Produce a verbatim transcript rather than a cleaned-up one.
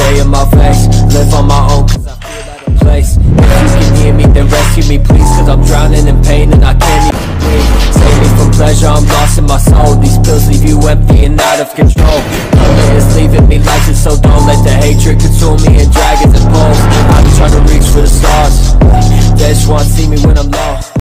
stay in my veins. Live on my own cause I feel out of place. If you can hear me then rescue me please, cause I'm drowning in pain and I can't even breathe. Save me from pleasure, I'm lost in my soul. These pills leave you empty and out of control. Hunger is leaving me lifeless, so don't let the hatred consume me in dragons and poles. I've been trying to reach for the stars, they just wanna see me when I'm low.